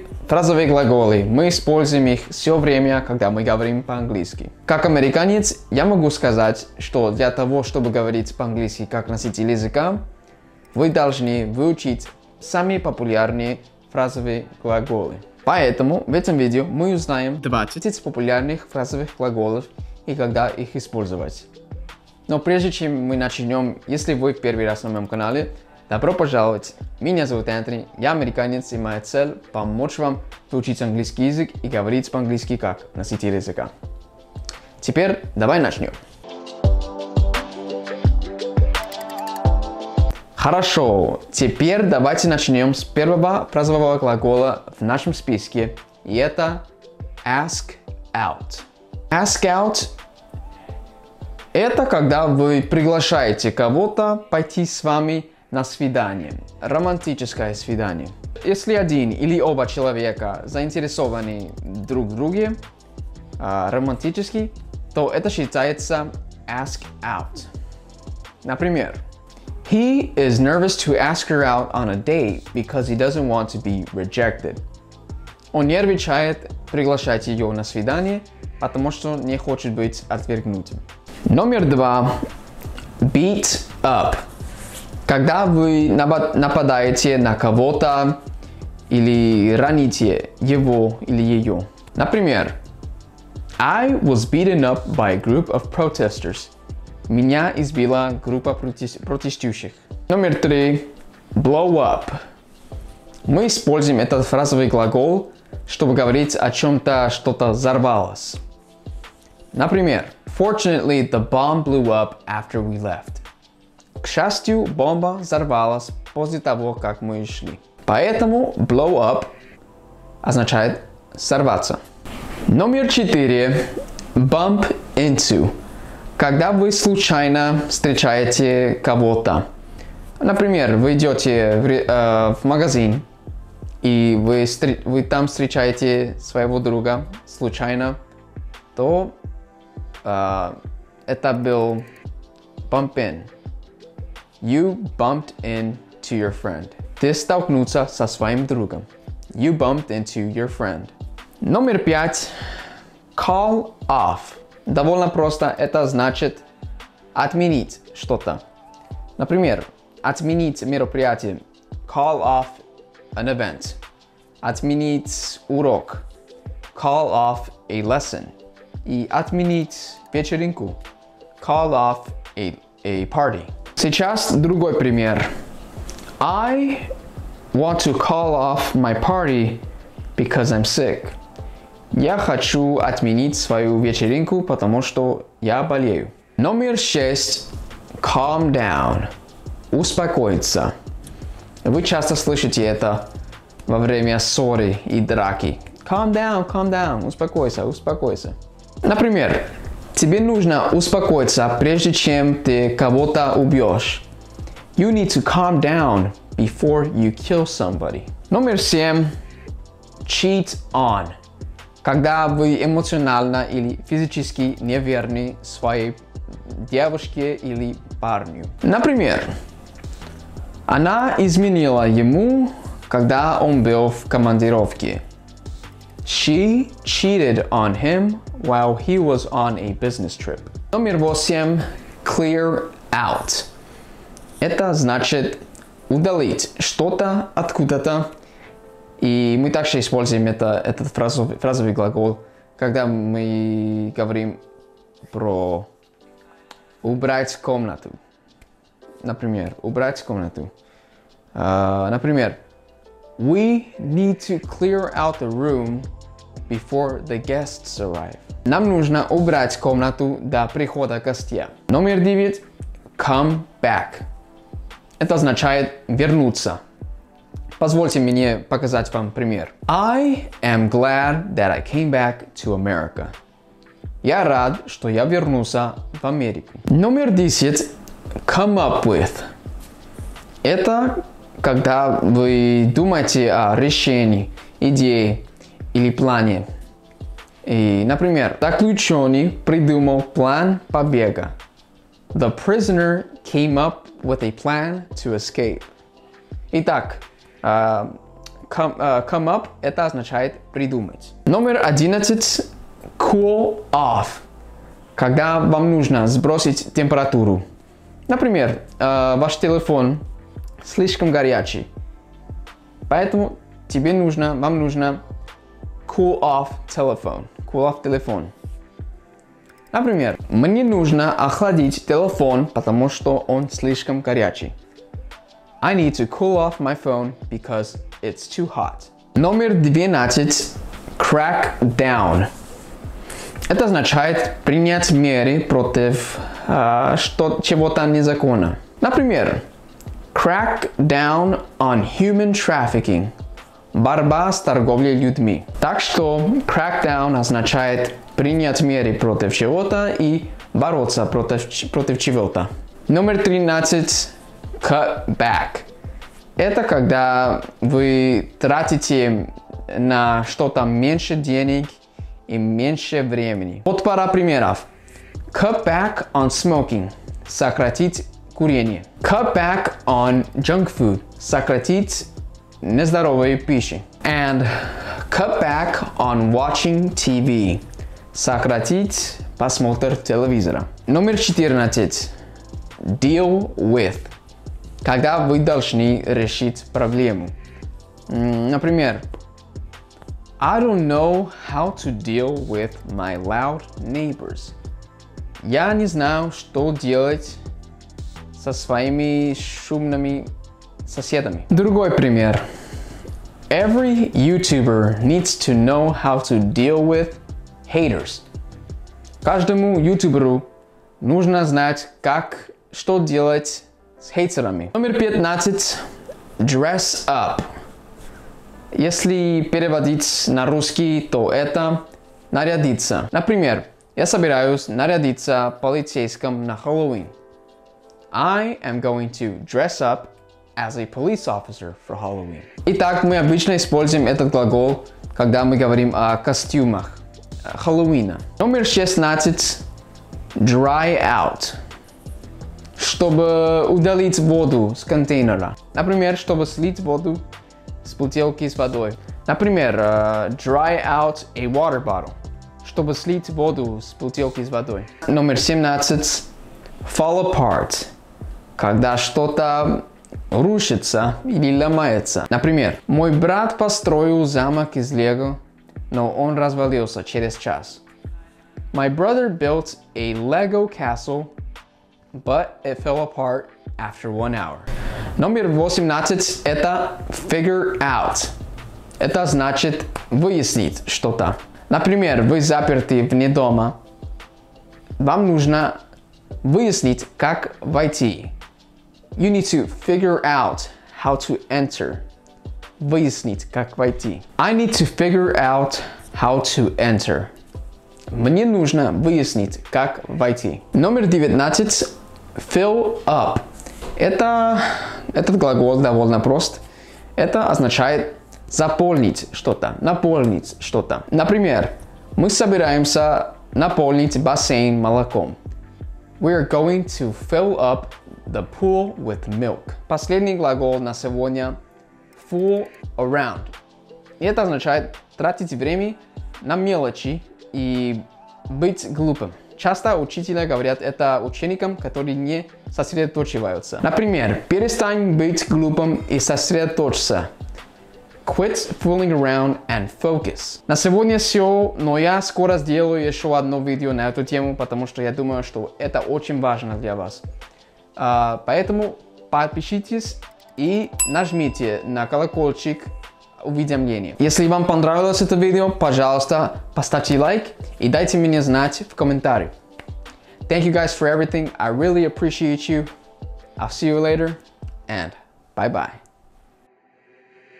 Фразовые глаголы. Мы используем их все время, когда мы говорим по-английски. Как американец, я могу сказать, что для того, чтобы говорить по-английски как носитель языка, вы должны выучить самые популярные фразовые глаголы. Поэтому в этом видео мы узнаем 20 популярных фразовых глаголов и когда их использовать. Но прежде чем мы начнем, если вы в первый раз на моем канале, добро пожаловать! Меня зовут Энтони, я американец, и моя цель – помочь вам выучить английский язык и говорить по-английски как носитель языка. Теперь давай начнем. Хорошо, теперь давайте начнем с первого фразового глагола в нашем списке, и это ask out. Ask out – это когда вы приглашаете кого-то пойти с вами на свидание, романтическое свидание. Если один или оба человека заинтересованы друг в друге романтически, то это считается ask out. Например, he is nervous to ask her out on a date because he doesn't want to be rejected. Он нервничает приглашать ее на свидание, потому что не хочет быть отвергнутым. Номер 2. Beat up. Когда вы нападаете на кого-то или раните его или ее. Например, I was beaten up by a group of protesters. Меня избила группа протестующих. Номер 3. Blow up. Мы используем этот фразовый глагол, чтобы говорить о чем-то, что-то взорвалось. Например, Fortunately, the bomb blew up after we left. К счастью, бомба взорвалась после того, как мы ушли. Поэтому blow up означает взорваться. Номер 4. Bump into. Когда вы случайно встречаете кого-то. Например, вы идете в магазин, и вы там встречаете своего друга случайно, то это был bump in. You bumped into your friend. Ты столкнулся со своим другом. You bumped into your friend. Номер 5. Call off. Довольно просто. Это значит отменить что-то. Например, отменить мероприятие. Call off an event. Отменить урок. Call off a lesson. И отменить вечеринку. Call off a party. Сейчас другой пример. I want to call off my party because I'm sick. Я хочу отменить свою вечеринку, потому что я болею. Номер 6. Calm down. Успокоиться. Вы часто слышите это во время ссоры и драки. Calm down, успокойся, успокойся. Например, тебе нужно успокоиться, прежде чем ты кого-то убьешь. You need to calm down before you kill somebody. Номер 7. Cheat on. Когда вы эмоционально или физически неверны своей девушке или парню. Например, она изменила ему, когда он был в командировке. She cheated on him while he was on a business trip. Номер 8. Clear out. Это значит удалить что-то откуда-то. И мы также используем этот фразовый глагол, когда мы говорим про убрать комнату. Например, убрать комнату. Например, we need to clear out the room before the guests arrive. Нам нужно убрать комнату до прихода гостя. Номер 9. Come back. Это означает вернуться. Позвольте мне показать вам пример. I am glad that I came back to America. Я рад, что я вернулся в Америку. Номер 10. Come up with. Это когда вы думаете о решении, идее или плане. И, например, заключенный придумал план побега. The prisoner came up with a plan to escape. Итак, come come up это означает придумать. Номер 11. Cool off. Когда вам нужно сбросить температуру. Например, ваш телефон слишком горячий. Поэтому вам нужно cool off телефон. Cool off телефон. Например, мне нужно охладить телефон, потому что он слишком горячий. I need to cool off my phone because it's too hot. Номер 12. Crack down. Это означает принять меры против чего-то незаконно. Например, crack down on human trafficking. Борьба с торговлей людьми. Так что crack down означает принять меры против чего-то и бороться против чего-то. Номер 13. Cut back. Это когда вы тратите на что-то меньше денег и меньше времени. Вот пара примеров. Cut back on smoking. Сократить курение. Cut back on junk food. Сократить нездоровую пищу. And cut back on watching TV. Сократить просмотр телевизора. Номер 14. Deal with. Когда вы должны решить проблему. Например, I don't know how to deal with my loud neighbors. Я не знаю, что делать со своими шумными соседами. Другой пример. Every YouTuber needs to know how to deal with haters. Каждому ютуберу нужно знать, что делать с хейтерами. Номер 15. Dress up. Если переводить на русский, то это нарядиться. Например, я собираюсь нарядиться полицейским на Хэллоуин. I am going to dress up as a police officer for Halloween. Итак, мы обычно используем этот глагол, когда мы говорим о костюмах Хэллоуина. Номер 16. Dry out. Чтобы удалить воду с контейнера. Например, чтобы слить воду с бутылки с водой. Например, dry out a water bottle. Чтобы слить воду с бутылки с водой. Номер 17. Fall apart. Когда что-то рушится или ломается. Например, мой брат построил замок из лего, но он развалился через час. My brother built a Lego castle, but it fell apart after 1 hour. Номер 18 это figure out. Это значит выяснить что-то. Например, вы заперты вне дома. Вам нужно выяснить, как войти. You need to figure out how to enter. Выяснить, как войти. I need to figure out how to enter. Мне нужно выяснить, как войти. Номер 19. Fill up. Этот глагол довольно прост. Это означает заполнить что-то, наполнить что-то. Например, мы собираемся наполнить бассейн молоком. We are going to fill up the pool with milk. Последний глагол на сегодня fool around. И это означает тратить время на мелочи и быть глупым. Часто учителя говорят это ученикам, которые не сосредоточиваются. Например, перестань быть глупым и сосредоточься. Quit fooling around and focus. На сегодня все, но я скоро сделаю еще одно видео на эту тему, потому что я думаю, что это очень важно для вас. Поэтому подпишитесь и нажмите на колокольчик уведомления. Если вам понравилось это видео, пожалуйста, поставьте лайк и дайте мне знать в комментариях. Thank you guys for everything. I really appreciate you. I'll see you later and bye-bye.